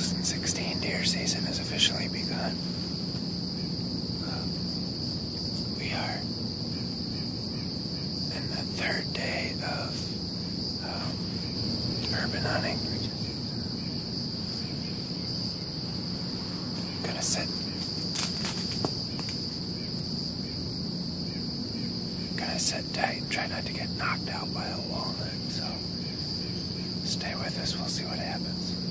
2016 deer season has officially begun. We are in the third day of urban hunting. Gonna sit tight, try not to get knocked out by a walnut, so stay with us, we'll see what happens.